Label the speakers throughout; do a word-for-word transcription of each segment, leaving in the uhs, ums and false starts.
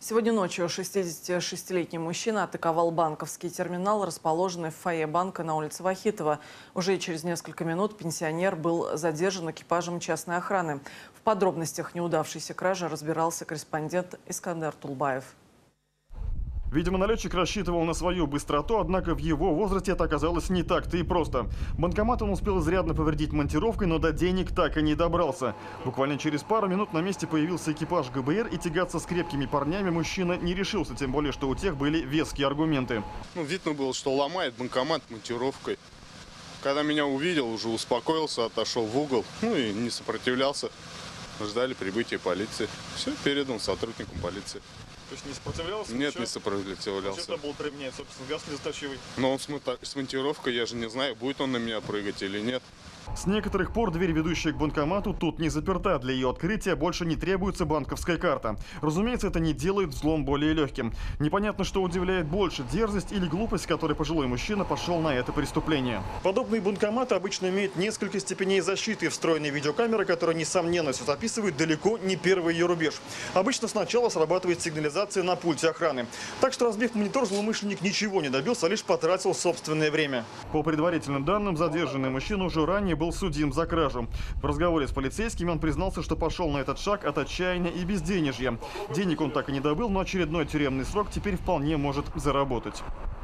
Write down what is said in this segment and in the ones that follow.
Speaker 1: Сегодня ночью шестидесятишестилетний мужчина атаковал банковский терминал, расположенный в фойе банка на улице Вахитова. Уже через несколько минут пенсионер был задержан экипажем частной охраны. В подробностях неудавшейся кражи разбирался корреспондент Искандер Тулбаев.
Speaker 2: Видимо, налетчик рассчитывал на свою быстроту, однако в его возрасте это оказалось не так-то и просто. Банкомат он успел изрядно повредить монтировкой, но до денег так и не добрался. Буквально через пару минут на месте появился экипаж ГБР, и тягаться с крепкими парнями мужчина не решился, тем более, что у тех были веские аргументы.
Speaker 3: Ну, видно было, что ломает банкомат монтировкой. Когда меня увидел, уже успокоился, отошел в угол, ну и не сопротивлялся. Ждали прибытия полиции. Все, передал сотрудникам полиции.
Speaker 2: То есть не сопротивлялся?
Speaker 3: Нет,
Speaker 2: ничего?
Speaker 3: не сопротивлялся.
Speaker 2: Что был применять, собственно, газ слезоточивый?
Speaker 3: Но он с монтировкой, я же не знаю, будет он на меня прыгать или нет.
Speaker 2: С некоторых пор дверь, ведущая к банкомату, тут не заперта. Для ее открытия больше не требуется банковская карта. Разумеется, это не делает взлом более легким. Непонятно, что удивляет больше – дерзость или глупость, которой пожилой мужчина пошел на это преступление. Подобные банкоматы обычно имеют несколько степеней защиты. Встроенные видеокамеры, которые, несомненно, все записывают, далеко не первый ее рубеж. Обычно сначала срабатывает сигнализация на пульте охраны. Так что, разбив монитор, злоумышленник ничего не добился, а лишь потратил собственное время. По предварительным данным, задержанный мужчина уже ранее был судим за кражу. В разговоре с полицейскими он признался, что пошел на этот шаг от отчаяния и безденежья. Денег он так и не добыл, но очередной тюремный срок теперь вполне может заработать.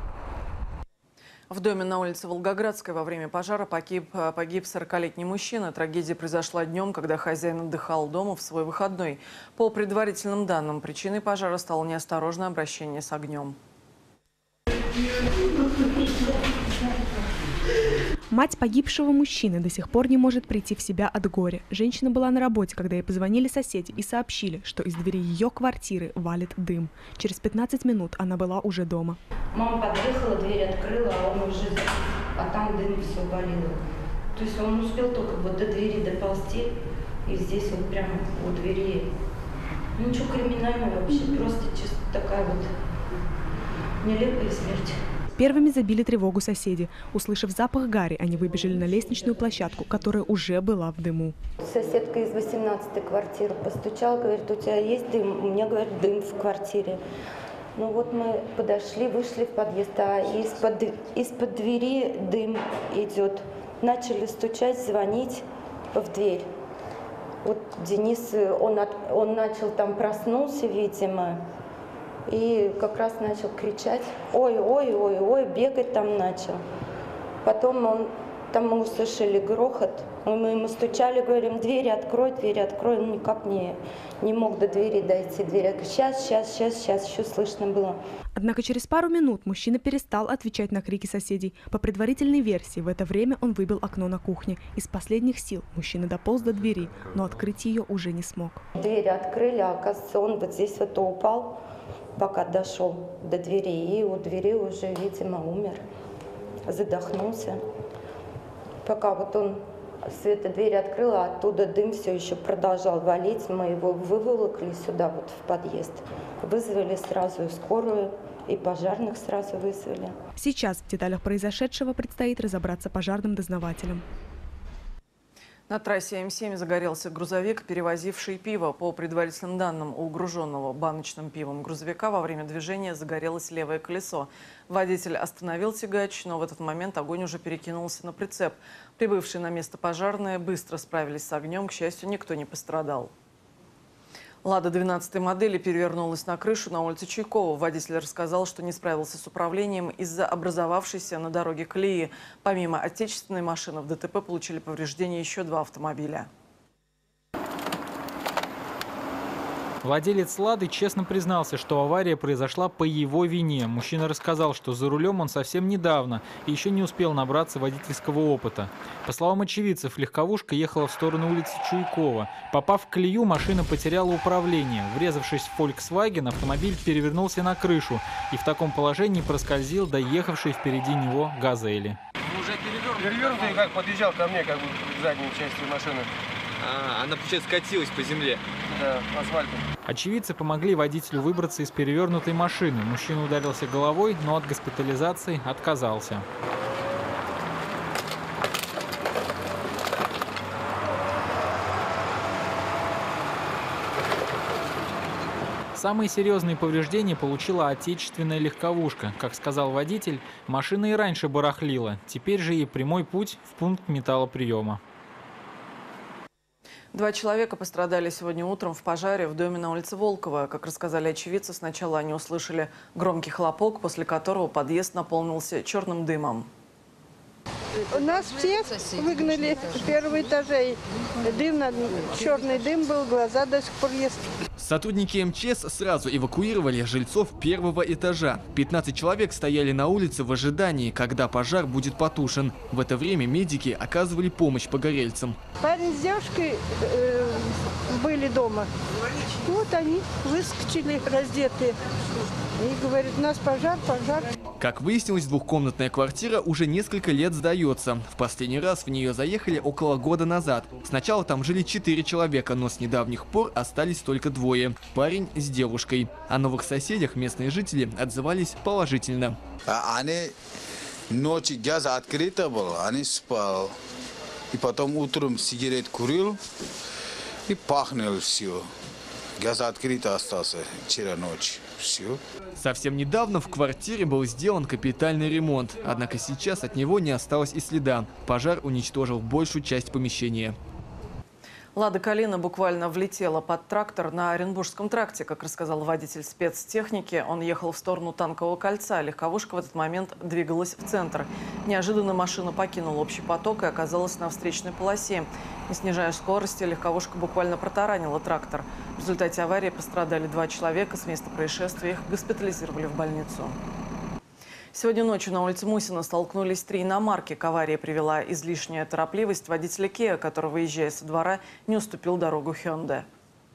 Speaker 1: В доме на улице Волгоградской во время пожара погиб, погиб сорокалетний мужчина. Трагедия произошла днем, когда хозяин отдыхал дома в свой выходной. По предварительным данным, причиной пожара стало неосторожное обращение с огнем.
Speaker 4: Мать погибшего мужчины до сих пор не может прийти в себя от горя. Женщина была на работе, когда ей позвонили соседи и сообщили, что из двери ее квартиры валит дым. Через пятнадцать минут она была уже дома.
Speaker 5: Мама подъехала, дверь открыла, а он уже... А там дым все валило. То есть он успел только вот до двери доползти, и здесь вот прямо у двери. Ничего криминального вообще, просто чисто такая вот нелепая смерть.
Speaker 4: Первыми забили тревогу соседи. Услышав запах гари, они выбежали на лестничную площадку, которая уже была в дыму.
Speaker 5: Соседка из восемнадцатой квартиры постучала, говорит, у тебя есть дым? У меня, говорит, дым в квартире. Ну вот мы подошли, вышли в подъезд, а из-под из-под двери дым идет. Начали стучать, звонить в дверь. Вот Денис, он, от, он начал там, проснулся, видимо. И как раз начал кричать, ой, ой, ой, ой, бегать там начал. Потом он, там мы услышали грохот, мы ему стучали, говорим, двери открой, двери открой. Он никак не, не мог до двери дойти. Дверь, я говорю, сейчас, сейчас, сейчас, сейчас, еще слышно было.
Speaker 4: Однако через пару минут мужчина перестал отвечать на крики соседей. По предварительной версии, в это время он выбил окно на кухне. Из последних сил мужчина дополз до двери, но открыть ее уже не смог.
Speaker 5: Двери открыли, а оказывается, он вот здесь вот упал, пока дошел до двери, и у двери уже, видимо, умер, задохнулся. Пока вот он Света дверь открыла, оттуда дым все еще продолжал валить, мы его выволокли сюда вот в подъезд. Вызвали сразу и скорую, и пожарных сразу вызвали.
Speaker 4: Сейчас в деталях произошедшего предстоит разобраться пожарным дознавателям.
Speaker 1: На трассе М семь загорелся грузовик, перевозивший пиво. По предварительным данным, у груженного баночным пивом грузовика во время движения загорелось левое колесо. Водитель остановил тягач, но в этот момент огонь уже перекинулся на прицеп. Прибывшие на место пожарные быстро справились с огнем. К счастью, никто не пострадал. «Лада» двенадцатой модели перевернулась на крышу на улице Чайкова. Водитель рассказал, что не справился с управлением из-за образовавшейся на дороге колеи. Помимо отечественной машины, в ДТП получили повреждения еще два автомобиля.
Speaker 6: Владелец «Лады» честно признался, что авария произошла по его вине. Мужчина рассказал, что за рулем он совсем недавно и еще не успел набраться водительского опыта. По словам очевидцев, легковушка ехала в сторону улицы Чуйкова. Попав в колею, машина потеряла управление. Врезавшись в «Фольксваген», автомобиль перевернулся на крышу и в таком положении проскользил до ехавшей впереди него «Газели».
Speaker 7: Уже перевернутый, как подъезжал ко мне, как бы к задней части машины.
Speaker 8: А, она, получается, скатилась по земле.
Speaker 7: Да, асфальтом.
Speaker 6: Очевидцы помогли водителю выбраться из перевернутой машины. Мужчина ударился головой, но от госпитализации отказался. Самые серьезные повреждения получила отечественная легковушка. Как сказал водитель, машина и раньше барахлила. Теперь же ей прямой путь в пункт металлоприема.
Speaker 1: Два человека пострадали сегодня утром в пожаре в доме на улице Волкова. Как рассказали очевидцы, сначала они услышали громкий хлопок, после которого подъезд наполнился черным дымом.
Speaker 9: Нас всех выгнали с первого этажа. Дым, черный дым был, глаза до сих пор есть.
Speaker 10: Сотрудники эм че эс сразу эвакуировали жильцов первого этажа. пятнадцать человек стояли на улице в ожидании, когда пожар будет потушен. В это время медики оказывали помощь погорельцам.
Speaker 9: Парень с девушкой э, были дома. Вот они выскочили раздетые. И говорят, у нас пожар, пожар.
Speaker 10: Как выяснилось, двухкомнатная квартира уже несколько лет сдается. В последний раз в нее заехали около года назад. Сначала там жили четыре человека, но с недавних пор остались только двое. Парень с девушкой. О новых соседях местные жители отзывались положительно.
Speaker 11: Они ночью газ открыто был, они спал. И потом утром сигарет курил и пахнет все. Газ открыто остался вчера ночью. Все.
Speaker 10: Совсем недавно в квартире был сделан капитальный ремонт. Однако сейчас от него не осталось и следа. Пожар уничтожил большую часть помещения.
Speaker 1: «Лада Калина» буквально влетела под трактор на Оренбургском тракте. Как рассказал водитель спецтехники, он ехал в сторону Танкового кольца. Легковушка в этот момент двигалась в центр. Неожиданно машина покинула общий поток и оказалась на встречной полосе. Не снижая скорости, легковушка буквально протаранила трактор. В результате аварии пострадали два человека. С места происшествия их госпитализировали в больницу. Сегодня ночью на улице Мусина столкнулись три иномарки. К аварии привела излишняя торопливость водителя Kia, который, выезжая со двора, не уступил дорогу Hyundai.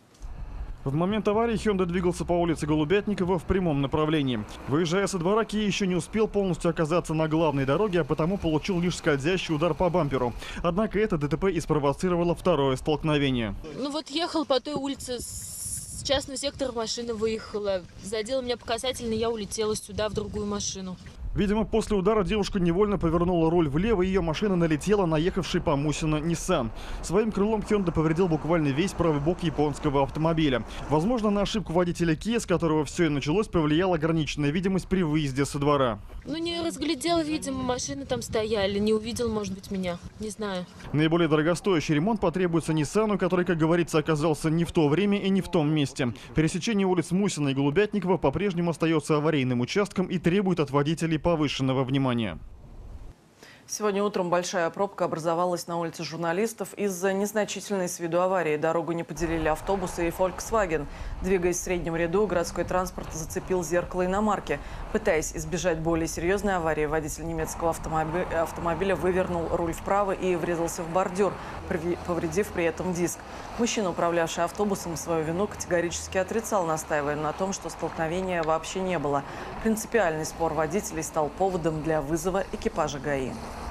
Speaker 2: В момент аварии Hyundai двигался по улице Голубятникова в прямом направлении. Выезжая со двора, Kia еще не успел полностью оказаться на главной дороге, а потому получил лишь скользящий удар по бамперу. Однако это ДТП и спровоцировало второе столкновение.
Speaker 12: Ну вот ехал по той улице, с частного сектора машина выехала. Задела меня по касательной, я улетела сюда в другую машину.
Speaker 2: Видимо, после удара девушка невольно повернула руль влево, и ее машина налетела на ехавший по Мусину Nissan. Своим крылом Hyundai повредил буквально весь правый бок японского автомобиля. Возможно, на ошибку водителя Kia, с которого все и началось, повлияла ограниченная видимость при выезде со двора.
Speaker 12: Ну, не разглядел, видимо, машины там стояли, не увидел, может быть, меня, не знаю.
Speaker 2: Наиболее дорогостоящий ремонт потребуется Ниссану, который, как говорится, оказался не в то время и не в том месте. Пересечение улиц Мусина и Голубятникова по-прежнему остается аварийным участком и требует от водителей повышенного внимания.
Speaker 1: Сегодня утром большая пробка образовалась на улице Журналистов из-за незначительной с виду аварии. Дорогу не поделили автобусы и Volkswagen. Двигаясь в среднем ряду, городской транспорт зацепил зеркало иномарки. Пытаясь избежать более серьезной аварии, водитель немецкого автомобиля, автомобиля вывернул руль вправо и врезался в бордюр, повредив при этом диск. Мужчина, управлявший автобусом, свою вину категорически отрицал, настаивая на том, что столкновения вообще не было. Принципиальный спор водителей стал поводом для вызова экипажа ГАИ.